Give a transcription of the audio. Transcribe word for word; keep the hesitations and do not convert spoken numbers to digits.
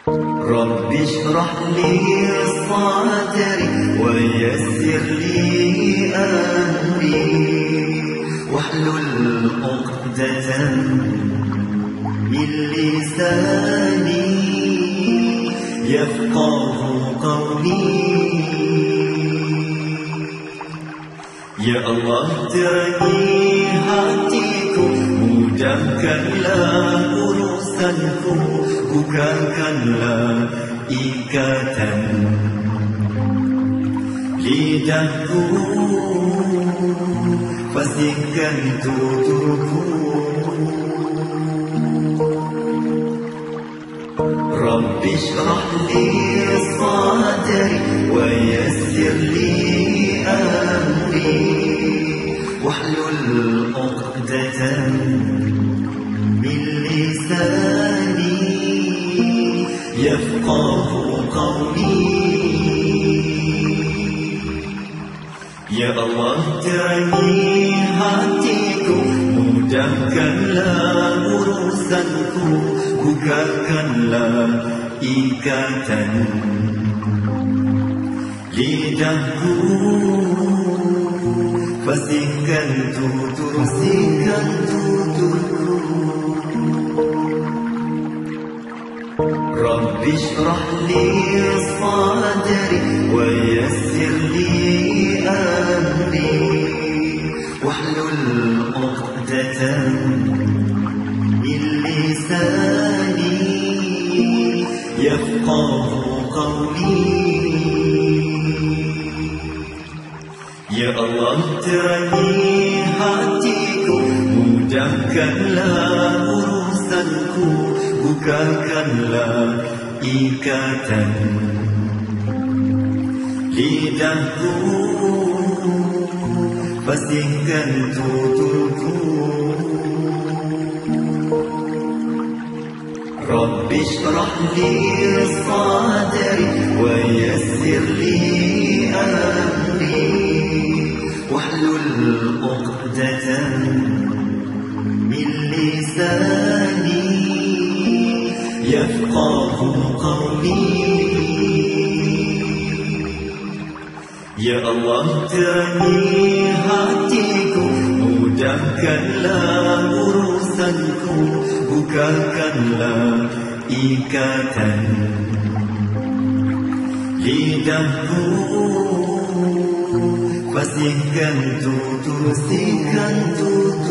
رب اشرح لي صدري ويسر لي أمري واحلل عقدة من لساني يفقه قولي. Ya Allah, terangi hatiku, mudahkanlah urusanku, bukakanlah ikatan lidahku, pastikan tuturku. Rabbi shrah li sadri wa yassir li amri wahlul uqdatan min lisani yafqahu qawli. Ya Allah, terangi hatiku, mudahkanlah urusanku, bukakanlah ikatan lidahku, pastikan tutur, pastikan tuturku. Rabbi shrah li sadri wa yassir li amri wahlul uqdatan min lisani yafqahu qawli. Ya Allah, terangi hatiku, mudahkanlah urusanku, bukakanlah ikatan lidahku, pastikan tuturku. Rabbi shrah li sadri wa yassir li amri wahlul uqdatan min lisani yafqahu qawli. Ya Allah, terangi hatiku, mudahkanlah urusanku, bukakanlah ikatan lidahku, pastikan tutur, pastikan tutur.